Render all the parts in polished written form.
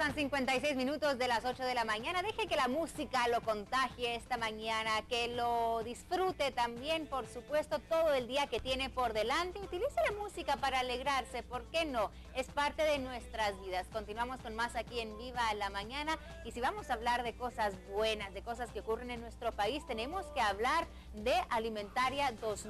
Pasan 56 minutos de las 8 de la mañana. Deje que la música lo contagie esta mañana, que lo disfrute también, por supuesto, todo el día que tiene por delante. Utilice la música para alegrarse, ¿por qué no? Es parte de nuestras vidas. Continuamos con más aquí en Viva la Mañana. Y si vamos a hablar de cosas buenas, de cosas que ocurren en nuestro país, tenemos que hablar de Alimentaria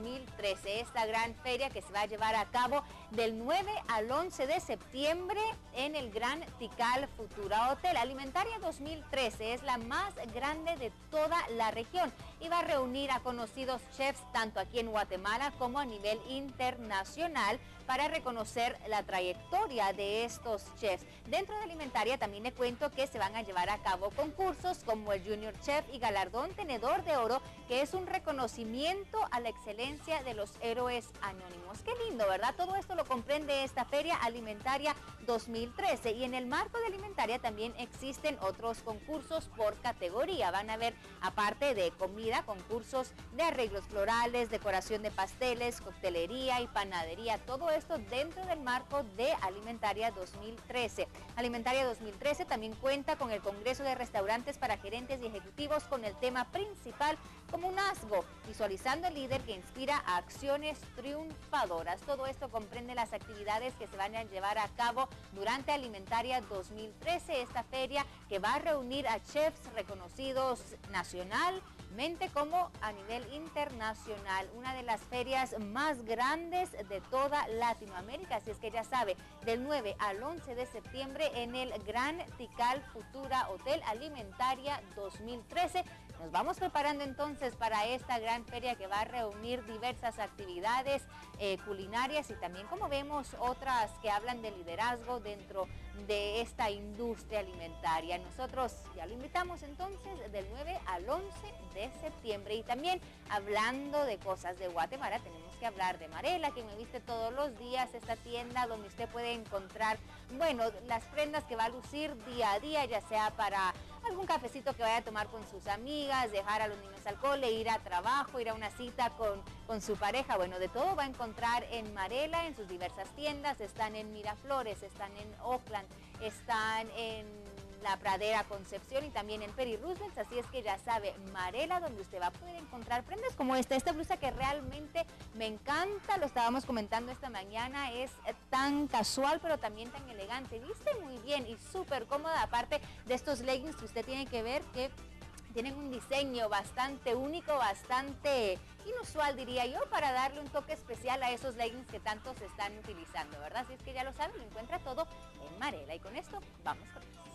2013, esta gran feria que se va a llevar a cabo del 9 al 11 de septiembre en el Gran Tikal Futura Hotel. Alimentaria 2013 es la más grande de toda la región y va a reunir a conocidos chefs tanto aquí en Guatemala como a nivel internacional para reconocer la trayectoria de estos chefs. Dentro de Alimentaria también le cuento que se van a llevar a cabo concursos como el Junior Chef y Galardón Tenedor de Oro, que es un reconocimiento a la excelencia de los héroes anónimos. Qué lindo, ¿verdad? Todo esto lo comprende esta feria Alimentaria 2013, y en el marco de Alimentaria también existen otros concursos por categoría. Van a haber, aparte de comida, concursos de arreglos florales, decoración de pasteles, coctelería y panadería. Todo esto dentro del marco de Alimentaria 2013. Alimentaria 2013 también cuenta con el Congreso de Restaurantes para Gerentes y Ejecutivos con el tema principal Comunazgo, visualizando el líder que inspira a acciones triunfadoras. Todo esto comprende las actividades que se van a llevar a cabo durante Alimentaria 2013, esta feria que va a reunir a chefs reconocidos nacionalmente como a nivel internacional, una de las ferias más grandes de toda Latinoamérica. Así es que ya sabe, del 9 al 11 de septiembre en el Gran Tikal Futura Hotel, Alimentaria 2013. Nos vamos preparando entonces para esta gran feria que va a reunir diversas actividades culinarias y también, como vemos, otras que hablan de liderazgo dentro de esta industria alimentaria. Nosotros ya lo invitamos entonces del 9 al 11 de septiembre. Y también, hablando de cosas de Guatemala, tenemos que hablar de Marela, que me viste todos los días, esta tienda donde usted puede encontrar, bueno, las prendas que va a lucir día a día, ya sea para algún cafecito que vaya a tomar con sus amigas, dejar a los niños al cole, ir a trabajo, ir a una cita con su pareja. Bueno, de todo va a encontrar en Marela, en sus diversas tiendas. Están en Miraflores, están en Oakland, están en La Pradera, Concepción y también en Peri Roosevelt. Así es que ya sabe, Marela, donde usted va a poder encontrar prendas como esta blusa que realmente me encanta. Lo estábamos comentando esta mañana, es tan casual pero también tan elegante, viste muy bien y súper cómoda, aparte de estos leggings que usted tiene que ver que tienen un diseño bastante único, bastante inusual, diría yo, para darle un toque especial a esos leggings que tanto se están utilizando, ¿verdad? Así es que ya lo saben, lo encuentra todo en Marela. Y con esto vamos con eso.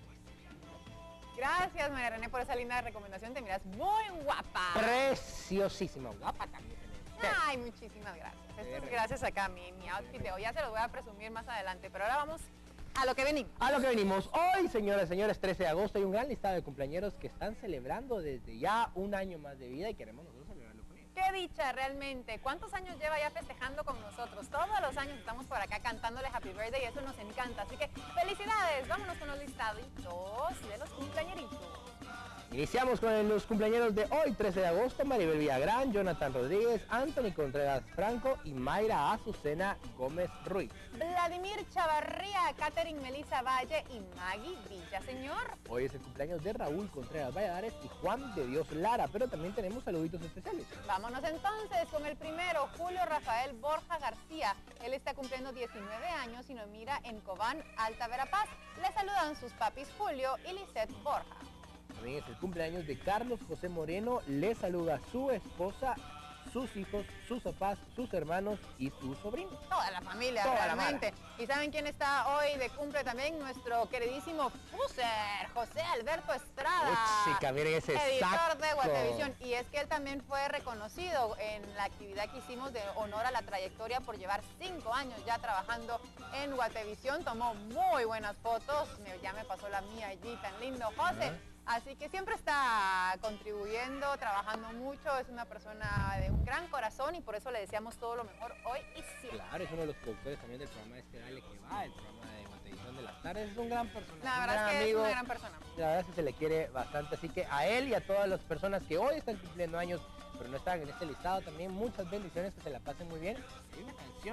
Gracias, María René, por esa linda recomendación. Te miras muy guapa. Preciosísima, guapa también. Ay, muchísimas gracias. Esto es gracias acá, mi outfit de hoy. Ya se los voy a presumir más adelante, pero ahora vamos a lo que venimos. A lo que venimos. Hoy, señoras y señores, 13 de agosto, hay un gran listado de cumpleañeros que están celebrando desde ya un año más de vida y queremos nosotros celebrarlo con ellos. Qué dicha, realmente. ¿Cuántos años lleva ya festejando con nosotros? Todos los años estamos por acá cantándole Happy Birthday y eso nos encanta. Así que felicidades. Vámonos con los listaditos de los cumpleañeritos. Iniciamos con los cumpleañeros de hoy, 13 de agosto, Maribel Villagrán, Jonathan Rodríguez, Anthony Contreras Franco y Mayra Azucena Gómez Ruiz. Vladimir Chavarría, Catherine Melissa Valle y Maggie Villaseñor. Hoy es el cumpleaños de Raúl Contreras Valladares y Juan de Dios Lara, pero también tenemos saluditos especiales. Vámonos entonces con el primero, Julio Rafael Borja García. Él está cumpliendo 19 años y nos mira en Cobán, Alta Verapaz. Le saludan sus papis Julio y Lisette Borja. También es el cumpleaños de Carlos José Moreno, le saluda su esposa, sus hijos, sus papás, sus hermanos y sus sobrinos. Toda la familia, toda realmente. ¿Y saben quién está hoy de cumple también? Nuestro queridísimo Fuser, José Alberto Estrada. Chica, miren ese editor saco de Guatevisión. Y es que él también fue reconocido en la actividad que hicimos de honor a la trayectoria por llevar 5 años ya trabajando en Guatevisión. Tomó muy buenas fotos, ya me pasó la mía allí, tan lindo, José. Así que siempre está contribuyendo, trabajando mucho, es una persona de un gran corazón y por eso le deseamos todo lo mejor hoy y siempre. Claro, es uno de los productores también del programa Dale que va, el programa de Guatevisión de las tardes, es un gran personaje. La verdad es que es una gran persona. La verdad es que se le quiere bastante, así que a él y a todas las personas que hoy están cumpliendo años, pero no están en este listado, también muchas bendiciones, que se la pasen muy bien. Hay una canción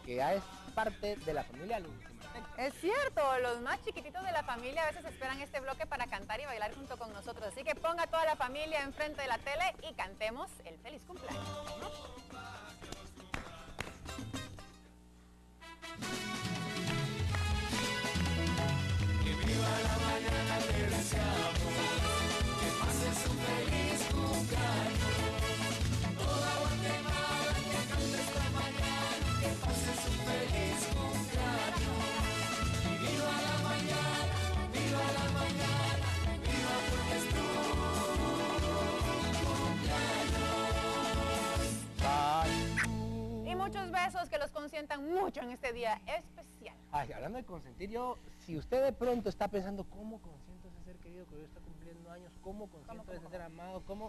que ya es parte de la familia Lucimatec. Es cierto, los más chiquititos de la familia a veces esperan este bloque para cantar y bailar junto con nosotros. Así que ponga toda la familia enfrente de la tele y cantemos el feliz cumpleaños. Que viva la mañana, te deseamos, que pases un feliz cumpleaños. Toda Guatemala que cante esta mañana, que pases un feliz cumpleaños. Y viva la mañana, viva la mañana, viva porque es tu cumpleaños. Y muchos besos que los consientan mucho en este día especial. Ay, hablando de consentir, si usted de pronto está pensando cómo consiento a ese ser querido que hoy está cumpliendo años, cómo consiento a ese ser amado, cómo...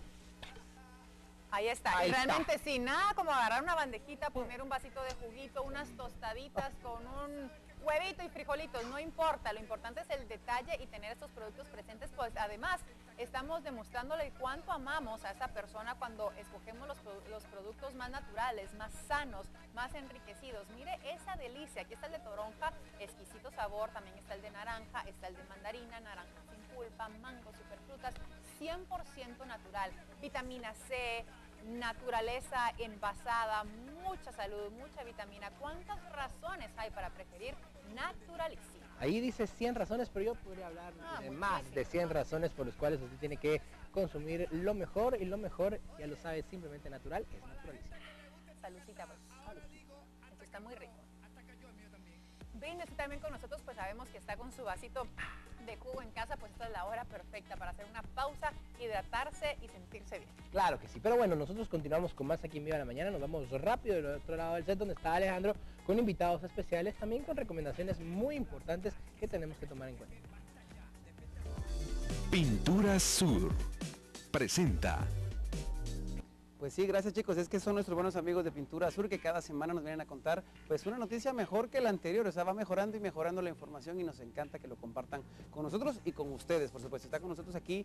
Ahí está, Ahí y realmente está. sí, nada como agarrar una bandejita, poner un vasito de juguito, unas tostaditas con un huevito y frijolitos, no importa, lo importante es el detalle y tener estos productos presentes, pues además estamos demostrándole cuánto amamos a esa persona cuando escogemos los productos más naturales, más sanos, más enriquecidos. Mire esa delicia, aquí está el de toronja, exquisito sabor, también está el de naranja, está el de mandarina, naranja sin pulpa, mango, superfrutas, 100% natural, vitamina C, naturaleza envasada, mucha salud, mucha vitamina. ¿Cuántas razones hay para preferir Naturalísimo? Ahí dice 100 razones, pero yo podría hablar de más muchísimo. de 100 razones por las cuales usted tiene que consumir lo mejor, y lo mejor, ya lo sabe, simplemente natural, es naturalísimo. Saludcita, pues. Esto está muy rico. Brindese también con nosotros, pues sabemos que está con su vasito de jugo en casa, pues esta es la hora perfecta para hacer una pausa, hidratarse y sentirse bien. Claro que sí, pero bueno, nosotros continuamos con más aquí en Viva la Mañana, nos vamos rápido del otro lado del set donde está Alejandro con invitados especiales, también con recomendaciones muy importantes que tenemos que tomar en cuenta. Pinturas Sur presenta. Pues sí, gracias chicos, es que son nuestros buenos amigos de Pintura Sur que cada semana nos vienen a contar pues una noticia mejor que la anterior, o sea, va mejorando y mejorando la información y nos encanta que lo compartan con nosotros y con ustedes, por supuesto. Está con nosotros aquí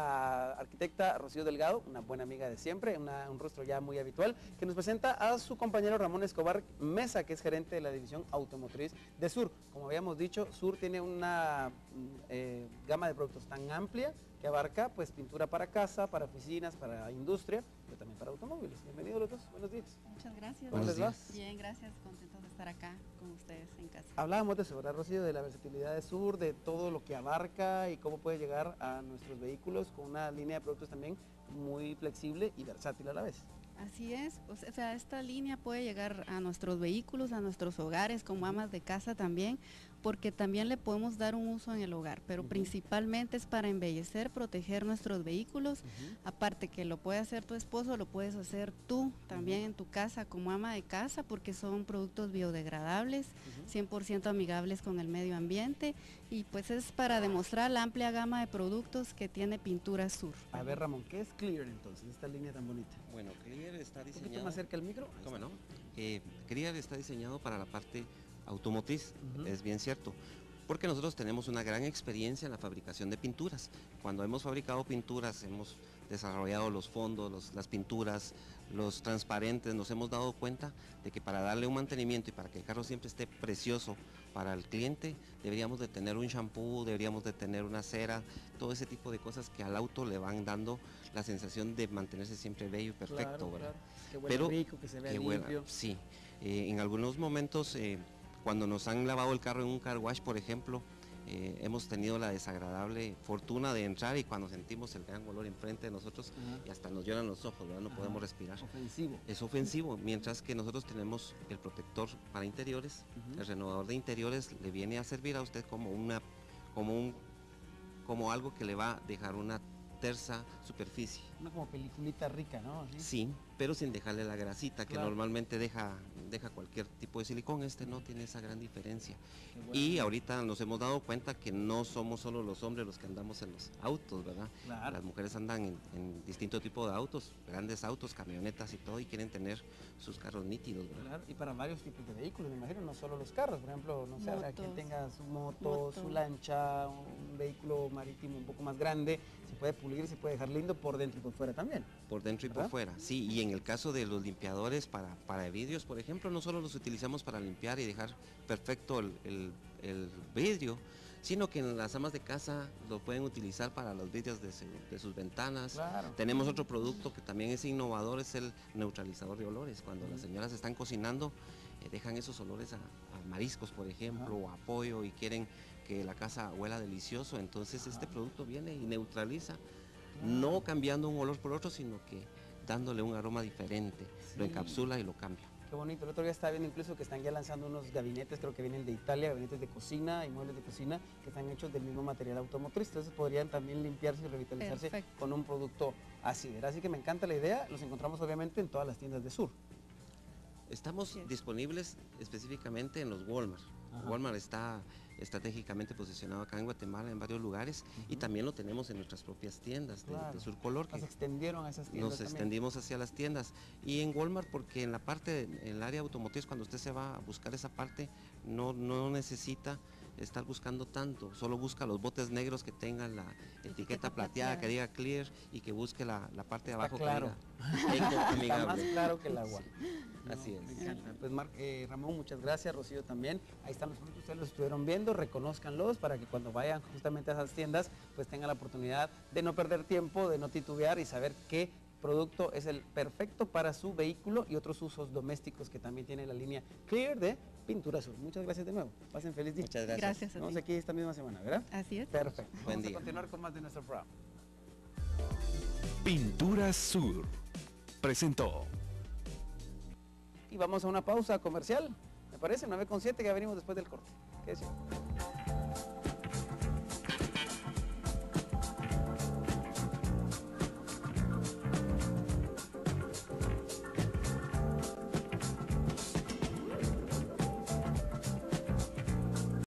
la arquitecta Rocío Delgado, una buena amiga de siempre, un rostro ya muy habitual, que nos presenta a su compañero Ramón Escobar Mesa, que es gerente de la división automotriz de Sur. Como habíamos dicho, Sur tiene una gama de productos tan amplia que abarca pues pintura para casa, para oficinas, para industria, pero también para automóviles. Bienvenidos los dos, buenos días. Muchas gracias. ¿Cómo les va? Bien, gracias, contentos de estar acá con ustedes en casa. Hablábamos de eso, ¿verdad, Rocío? De la versatilidad de Sur, de todo lo que abarca y cómo puede llegar a nuestros vehículos con una línea de productos también muy flexible y versátil a la vez. Así es, pues, o sea, esta línea puede llegar a nuestros vehículos, a nuestros hogares, como amas de casa también, porque también le podemos dar un uso en el hogar, pero principalmente es para embellecer, proteger nuestros vehículos, aparte que lo puede hacer tu esposo, lo puedes hacer tú también en tu casa como ama de casa, porque son productos biodegradables, 100% amigables con el medio ambiente, y pues es para demostrar la amplia gama de productos que tiene Pintura Sur. A ver, Ramón, ¿qué es Clear entonces, esta línea tan bonita? Bueno, Clear está Un poquito diseñado... más cerca del micro. Ahí ¿Cómo está. no? Clear está diseñado para la parte automotriz, es bien cierto, porque nosotros tenemos una gran experiencia en la fabricación de pinturas. Cuando hemos fabricado pinturas, hemos desarrollado los fondos, las pinturas, los transparentes, nos hemos dado cuenta de que para darle un mantenimiento y para que el carro siempre esté precioso para el cliente, deberíamos de tener un shampoo, deberíamos de tener una cera, todo ese tipo de cosas que al auto le van dando la sensación de mantenerse siempre bello y perfecto, Claro, ¿verdad? claro. Que huele Pero rico, que se vea que limpio. huela, sí. En algunos momentos, cuando nos han lavado el carro en un car wash, por ejemplo, hemos tenido la desagradable fortuna de entrar y cuando sentimos el gran olor enfrente de nosotros y hasta nos lloran los ojos, ¿verdad? No podemos respirar. Ofensivo. Es ofensivo, mientras que nosotros tenemos el protector para interiores, el renovador de interiores le viene a servir a usted como algo que le va a dejar una tersa superficie. Una como peliculita rica, ¿no? Así. Sí, pero sin dejarle la grasita que Claro. normalmente deja cualquier tipo de silicón. Este no tiene esa gran diferencia. Qué bueno. Y ahorita nos hemos dado cuenta que no somos solo los hombres los que andamos en los autos, ¿verdad? Claro. Las mujeres andan en distinto tipo de autos, grandes autos, camionetas y todo, y quieren tener sus carros nítidos, ¿verdad? Claro, y para varios tipos de vehículos, me imagino, no solo los carros, por ejemplo, no sé, habrá quien Motos. tenga su moto, su lancha, un vehículo marítimo un poco más grande, se puede pulir, se puede dejar lindo por dentro y por fuera también. Por dentro y ¿verdad? por fuera, sí, y en el caso de los limpiadores para vidrios, por ejemplo, no solo los utilizamos para limpiar y dejar perfecto el vidrio, sino que en las amas de casa lo pueden utilizar para los vidrios de sus ventanas. Claro. Tenemos otro producto que también es innovador, es el neutralizador de olores. Cuando las señoras están cocinando, dejan esos olores a mariscos, por ejemplo, o a pollo, y quieren que la casa huela delicioso, entonces este producto viene y neutraliza, no cambiando un olor por otro, sino que dándole un aroma diferente, lo encapsula y lo cambia. Qué bonito, el otro día estaba viendo incluso que están ya lanzando unos gabinetes, creo que vienen de Italia, gabinetes de cocina y muebles de cocina que están hechos del mismo material automotriz, entonces podrían también limpiarse y revitalizarse con un producto así, ¿verdad? Así que me encanta la idea, los encontramos obviamente en todas las tiendas de Sur. Estamos disponibles específicamente en los Walmart. Walmart está estratégicamente posicionado acá en Guatemala en varios lugares y también lo tenemos en nuestras propias tiendas de Sur Color. Nos extendieron a esas tiendas. Nos extendimos hacia las tiendas y en Walmart porque en la parte, en el área automotriz, cuando usted se va a buscar esa parte, no necesita estar buscando tanto, solo busca los botes negros que tengan la etiqueta plateada, que diga clear, y que busque la parte de abajo claro. que diga eco-amigable. Está más claro que el agua. Sí, así es. Me encanta. Pues Ramón, muchas gracias, Rocío también. Ahí están los productos, ustedes los estuvieron viendo, reconózcanlos para que cuando vayan justamente a esas tiendas, pues tengan la oportunidad de no perder tiempo, de no titubear y saber qué producto es el perfecto para su vehículo y otros usos domésticos que también tiene la línea Clear de Pintura Sur. Muchas gracias de nuevo. Pasen feliz día. Muchas gracias. Gracias a ti. Nos vemos aquí esta misma semana, ¿verdad? Así es. Perfecto. Buen Vamos día. a continuar con más de nuestro programa. Pintura Sur presentó. Y vamos a una pausa comercial, me parece, 9:07, ya venimos después del corte. ¿Qué decía?